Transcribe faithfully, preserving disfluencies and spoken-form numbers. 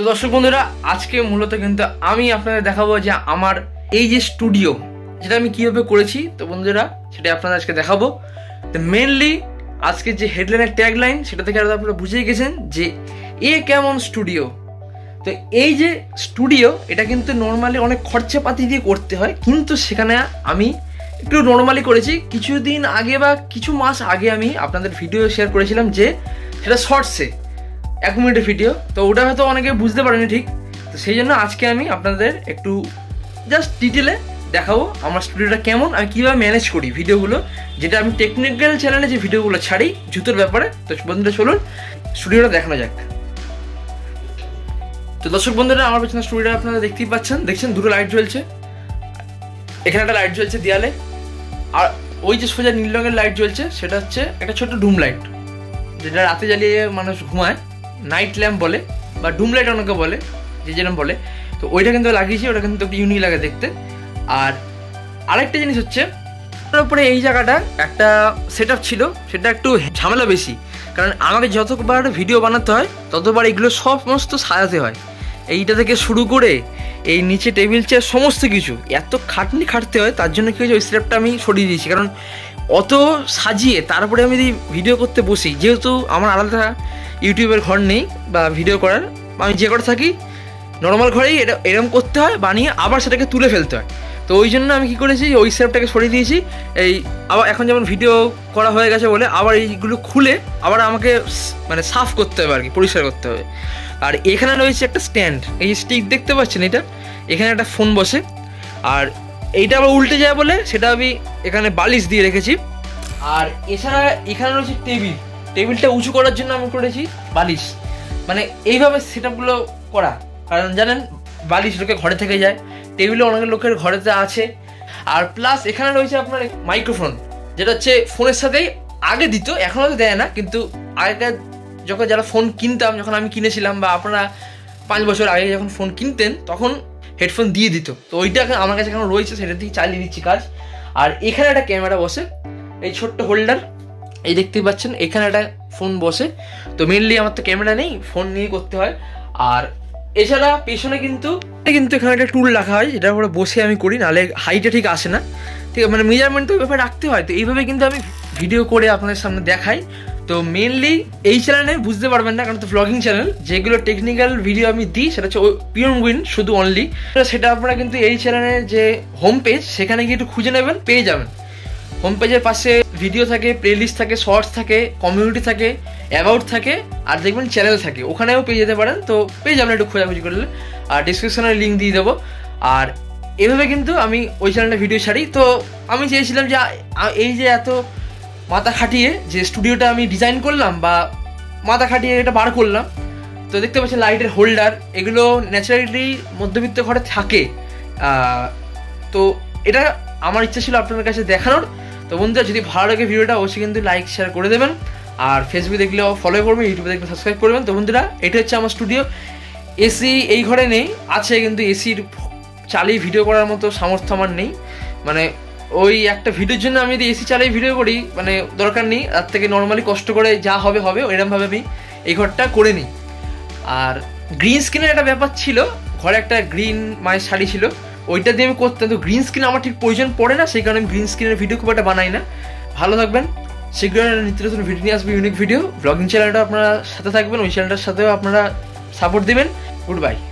তো দর্শক বন্ধুরা, আজকে মূলত কিন্তু আমি আপনাদের দেখাবো যে আমার এই যে স্টুডিও যেটা আমি কীভাবে করেছি। তো বন্ধুরা সেটা আপনাদের আজকে দেখাবো। তো মেনলি আজকে যে হেডলাইনের ট্যাগলাইন সেটা থেকে আপনারা বুঝেই গেছেন যে এ কেমন স্টুডিও। তো এই যে স্টুডিও এটা কিন্তু নর্মালি অনেক খরচাপাতি দিয়ে করতে হয়, কিন্তু সেখানে আমি একটু নর্মালি করেছি। কিছুদিন আগে বা কিছু মাস আগে আমি আপনাদের ভিডিও শেয়ার করেছিলাম যে সেটা শর্টসে এক মিনিটের ভিডিও, তো ওটা হয়তো অনেকে বুঝতে পারেনি ঠিক। তো সেই জন্য আজকে আমি আপনাদের একটু জাস্ট ডিটেলে দেখাবো আমার স্টুডিওটা কেমন, আমি কীভাবে ম্যানেজ করি ভিডিওগুলো, যেটা আমি টেকনিক্যাল চ্যানেলে যে ভিডিওগুলো ছাড়ি জুতোর ব্যাপারে। তো বন্ধুরা চলুন স্টুডিওটা দেখানো যাক। তো দর্শক বন্ধুরা, আমার পেছনে স্টুডিওটা আপনারা দেখতেই পাচ্ছেন, দেখছেন দুটো লাইট জ্বলছে, এখানে একটা লাইট জ্বলছে দেয়ালে, আর ওই যে সোজা নীল রঙের লাইট জ্বলছে সেটা হচ্ছে একটা ছোট্ট ডুম লাইট, যেটা রাতে জ্বালিয়ে মানুষ ঘুমায়, নাইট ল্যাম্প বলে বা ডুম লাইট অনেকে বলে, যে যেরকম বলে। তো ওইটা কিন্তু লাগিয়েছি, ওটা কিন্তু একটু ইউনিক লাগে দেখতে। আর আরেকটা জিনিস হচ্ছে তারপরে এই জায়গাটা একটা সেট আপ ছিল, সেটা একটু ঝামেলা বেশি, কারণ আমাকে যতবার ভিডিও বানাতে হয় ততবার এগুলো সমস্ত সাজাতে হয়। এইটা থেকে শুরু করে এই নিচে টেবিল চেয়ার সমস্ত কিছু এত খাটনি খাটতে হয়, তার জন্য কী হয়েছে ওই স্ল্যাবটা আমি সরিয়ে দিয়েছি। কারণ অত সাজিয়ে তারপরে আমি যদি ভিডিও করতে বসি, যেহেতু আমার আলাদা ইউটিউবের ঘর নেই বা ভিডিও করার, আমি যে ঘরে থাকি নর্মাল ঘরেই এটা এরকম করতে হয়, বানিয়ে আবার সেটাকে তুলে ফেলতে হয়। তো ওই জন্য আমি কী করেছি ওই স্ল্যাবটাকে সরিয়ে দিয়েছি। এই আবার এখন যেমন ভিডিও করা হয়ে গেছে বলে আবার এইগুলো খুলে আবার আমাকে মানে সাফ করতে হবে আর কি, পরিষ্কার করতে হবে। আর এখানে রয়েছে একটা স্ট্যান্ড, এই যে স্টিক দেখতে পাচ্ছেন এটা, এখানে একটা ফোন বসে। আর এইটা আবার উল্টে যায় বলে সেটা আমি এখানে বালিশ দিয়ে রেখেছি। আর এছাড়া এখানে রয়েছে টেবিল, টেবিলটা উঁচু করার জন্য আমি করেছি বালিশ, মানে এইভাবে সেট আপগুলো করা। কারণ জানেন বালিশ লোকে ঘরে থেকে যায়, টেবিলও অনেক লোকের ঘরেতে আছে। আর প্লাস এখানে রয়েছে আপনার মাইক্রোফোন, যেটা হচ্ছে ফোনের সাথেই আগে দিত, এখন হয়তো দেয় না, কিন্তু আগেকার যখন যারা ফোন কিনতাম, যখন আমি কিনেছিলাম বা আপনারা পাঁচ বছর আগে যখন ফোন কিনতেন তখন হেডফোন দিয়ে দিত। তো ওইটা আমার কাছে এখন রয়েছে, সেটা দিয়ে চালিয়ে দিচ্ছি কাজ। আর এখানে একটা ক্যামেরা বসে, এই ছোট্ট হোল্ডার এই দেখতেই পাচ্ছেন, এখানে একটা ফোন বসে। তো মেনলি আমার তো ক্যামেরা নেই, ফোন নিয়ে করতে হয়। আর এছাড়া পেছনে কিন্তু কিন্তু এখানে একটা টুল রাখা হয়, যেটার উপরে বসে আমি করি, নাহলে হাইটে ঠিক আসে না, ঠিক আছে, মানে মেজারমেন্ট তো ব্যাপারে রাখতে হয়। তো এইভাবে কিন্তু আমি ভিডিও করে আপনাদের সামনে দেখাই। তো মেনলি এই চ্যানেলে বুঝতে পারবেন না, কারণ তো ব্লগিং চ্যানেল, যেগুলো টেকনিক্যাল ভিডিও আমি দিই সেটা হচ্ছে পিওর উইন শুধু অনলি, সেটা আপনারা কিন্তু এই চ্যানেলের যে হোম পেজ সেখানে গিয়ে একটু খুঁজে নেবেন, পেয়ে যাবেন। হোম পেজের পাশে ভিডিও থাকে, প্লেলিস্ট থাকে, শর্টস থাকে, কমিউনিটি থাকে, অ্যাবাউট থাকে, আর দেখবেন চ্যানেল থাকে, ওখানেও পেয়ে যেতে পারেন। তো পেয়ে যাবেন একটু খোঁজাখুঁজি করলে, আর ডিসক্রিপশনে লিঙ্ক দিয়ে দেবো। আর এভাবে কিন্তু আমি ওই চ্যানেলে ভিডিও ছাড়ি। তো আমি চেয়েছিলাম যে এই যে এত মাথা খাটিয়ে যে স্টুডিওটা আমি ডিজাইন করলাম বা মাথা খাটিয়ে এটা বার করলাম, তো দেখতে পাচ্ছেন লাইটের হোল্ডার, এগুলো ন্যাচারালি মধ্যবিত্ত ঘরে থাকে। তো এটা আমার ইচ্ছা ছিল আপনাদের কাছে দেখানোর। তো বন্ধুরা, যদি ভালো লাগে ভিডিওটা অবশ্যই কিন্তু লাইক শেয়ার করে দেবেন, আর ফেসবুকে দেখলেও ফলো করবেন, ইউটিউবে দেখলে সাবস্ক্রাইব করবেন। তো বন্ধুরা, এটা হচ্ছে আমার স্টুডিও। এসি এই ঘরে নেই, আছে, কিন্তু এসির চালিয়ে ভিডিও করার মতো সামর্থ্য আমার নেই। মানে ওই একটা ভিডিওর জন্য আমি যদি এসি চালিয়ে ভিডিও করি, মানে দরকার নেই, তার থেকে নর্মালি কষ্ট করে যা হবে হবে এরকমভাবে আমি এই ঘরটা করে নিই। আর গ্রিন স্ক্রিনের একটা ব্যাপার ছিল, ঘরে একটা গ্রিন মায়ের শাড়ি ছিল, ওইটা দিয়ে আমি করতাম। তো গ্রিন স্ক্রিন আমার ঠিক প্রয়োজন পড়ে না, সেই কারণে আমি গ্রিন স্ক্রিনের ভিডিও খুব একটা বানাই না। ভালো থাকবেন, শীঘ্রই নিত্য নতুন ভিডিও নিয়ে আসবে, ইউনিক ভিডিও। ব্লগিং চ্যানেলটা আপনারা সাথে থাকবেন, ওই চ্যানেলটার সাথেও আপনারা সাপোর্ট দেবেন। Good by.